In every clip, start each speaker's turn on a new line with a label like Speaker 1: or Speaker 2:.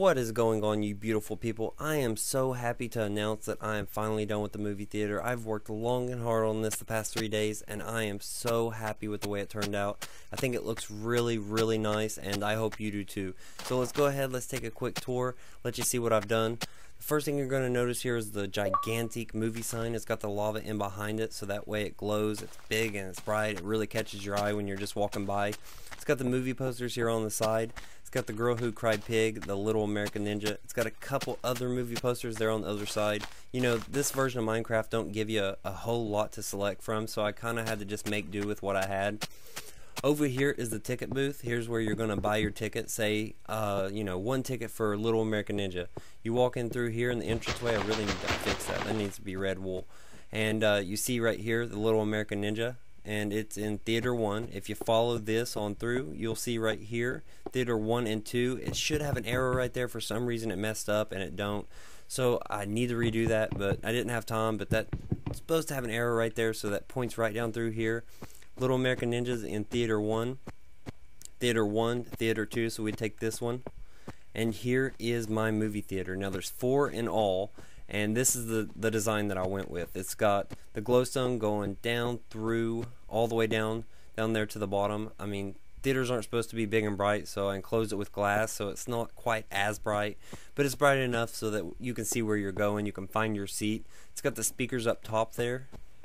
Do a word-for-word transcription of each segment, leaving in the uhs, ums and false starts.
Speaker 1: What is going on, you beautiful people? I am so happy to announce that I am finally done with the movie theater. I've worked long and hard on this the past three days, and I am so happy with the way it turned out. I think it looks really, really nice, and I hope you do too. So let's go ahead, let's take a quick tour, let you see what I've done. The first thing you're going to notice here is the gigantic movie sign. It's got the lava in behind it, so that way it glows. It's big and it's bright. It really catches your eye when you're just walking by. It's got the movie posters here on the side. It's got the Girl Who Cried Pig, the Little American Ninja. It's got a couple other movie posters there on the other side. You know, this version of Minecraft don't give you a, a whole lot to select from, so I kind of had to just make do with what I had. Over here is the ticket booth. Here's where you're going to buy your ticket. Say, uh, you know, one ticket for Little American Ninja. You walk in through here in the entranceway. I really need to fix that. That needs to be red wool. And uh, you see right here the Little American Ninja. And it's in Theater one. If you follow this on through, you'll see right here, Theater one and two. It should have an arrow right there. For some reason it messed up and it don't. So I need to redo that, but I didn't have time. But that's supposed to have an arrow right there, so that points right down through here. Little American Ninjas in Theater one. Theater one, Theater two, so we take this one. And here is my movie theater. Now there's four in all. And this is the, the design that I went with. It's got the glowstone going down through, all the way down, down there to the bottom. I mean, theaters aren't supposed to be big and bright, so I enclosed it with glass, so it's not quite as bright. But it's bright enough so that you can see where you're going, you can find your seat. It's got the speakers up top there.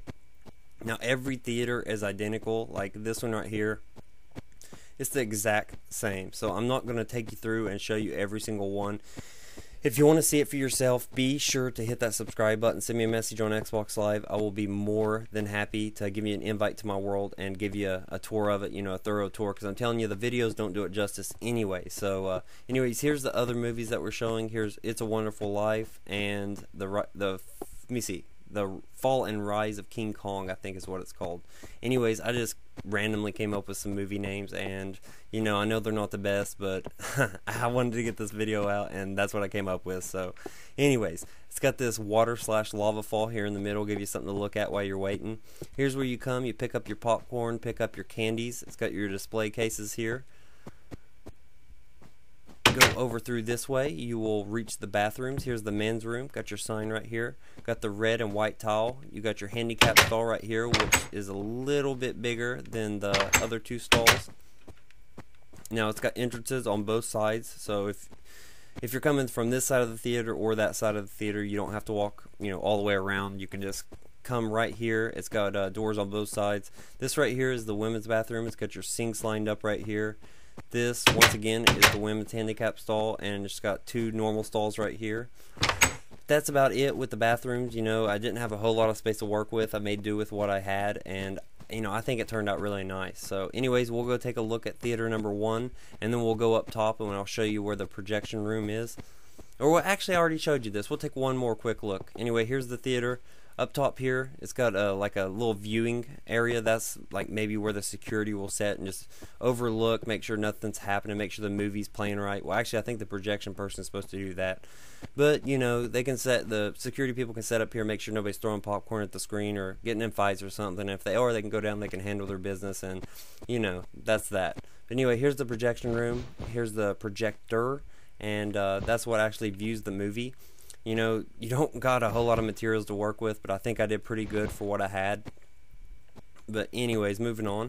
Speaker 1: Now every theater is identical, like this one right here. It's the exact same. So I'm not going to take you through and show you every single one. If you want to see it for yourself, be sure to hit that subscribe button. Send me a message on Xbox Live. I will be more than happy to give you an invite to my world and give you a, a tour of it, you know, a thorough tour, because I'm telling you, the videos don't do it justice anyway. So, uh, anyways, here's the other movies that we're showing. Here's It's a Wonderful Life and the, the let me see, The Fall and Rise of King Kong, I think is what it's called. Anyways, I just randomly came up with some movie names, and you know, I know they're not the best, but I wanted to get this video out, and that's what I came up with. So anyways, it's got this water slash lava fall here in the middle, give you something to look at while you're waiting. Here's where you come, you pick up your popcorn, pick up your candies. It's got your display cases here. Go over through this way, you will reach the bathrooms. Here's the men's room, got your sign right here, got the red and white towel. You got your handicap stall right here, which is a little bit bigger than the other two stalls. Now it's got entrances on both sides, so if if you're coming from this side of the theater or that side of the theater, you don't have to walk, you know, all the way around. You can just come right here. It's got uh, doors on both sides. This right here is the women's bathroom. It's got your sinks lined up right here. This, once again, is the women's handicap stall, and it's got two normal stalls right here. That's about it with the bathrooms. You know, I didn't have a whole lot of space to work with. I made do with what I had, and you know, I think it turned out really nice. So anyways, we'll go take a look at theater number one, and then we'll go up top and I'll show you where the projection room is. Or well, actually I already showed you this. We'll take one more quick look. Anyway, here's the theater. Up top here, it's got a, like a little viewing area. That's like maybe where the security will set and just overlook, make sure nothing's happening, make sure the movie's playing right. Well, actually, I think the projection person is supposed to do that. But, you know, they can set, the security people can set up here, make sure nobody's throwing popcorn at the screen or getting in fights or something. If they are, they can go down, they can handle their business, and, you know, that's that. But anyway, here's the projection room. Here's the projector, and uh, that's what actually views the movie. You know, you don't got a whole lot of materials to work with, but I think I did pretty good for what I had. But anyways, moving on.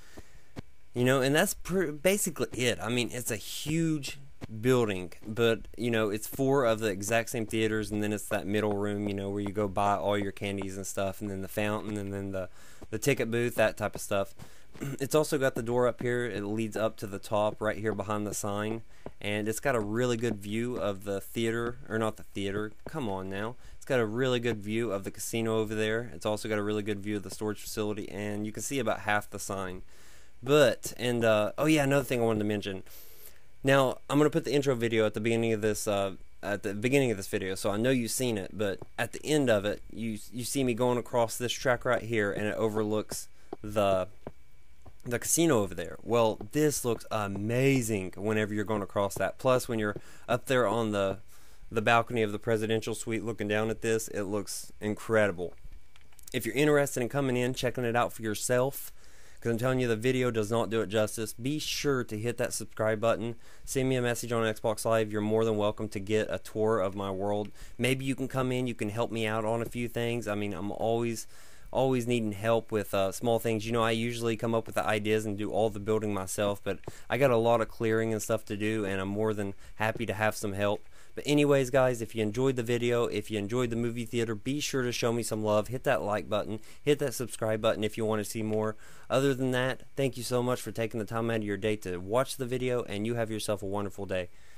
Speaker 1: You know, and that's basically it. I mean, it's a huge building, but, you know, it's four of the exact same theaters, and then it's that middle room, you know, where you go buy all your candies and stuff, and then the fountain, and then the, the ticket booth, that type of stuff. It's also got the door up here. It leads up to the top right here behind the sign, and it's got a really good view of the theater, or not the theater, come on now. It's got a really good view of the casino over there. It's also got a really good view of the storage facility, and you can see about half the sign. But, and, uh, oh yeah, another thing I wanted to mention. Now, I'm going to put the intro video at the beginning of this, uh, at the beginning of this video, so I know you've seen it, but at the end of it, you, you see me going across this track right here, and it overlooks the... the casino over there. Well, this looks amazing whenever you're going across that. Plus, when you're up there on the the balcony of the presidential suite looking down at this, it looks incredible. If you're interested in coming in, checking it out for yourself, because I'm telling you, the video does not do it justice. Be sure to hit that subscribe button. Send me a message on Xbox Live. You're more than welcome to get a tour of my world. Maybe you can come in, you can help me out on a few things. I mean, I'm always always needing help with uh, small things. You know, I usually come up with the ideas and do all the building myself, but I got a lot of clearing and stuff to do, and I'm more than happy to have some help. But anyways, guys, if you enjoyed the video, if you enjoyed the movie theater, be sure to show me some love. Hit that like button. Hit that subscribe button if you want to see more. Other than that, thank you so much for taking the time out of your day to watch the video, and you have yourself a wonderful day.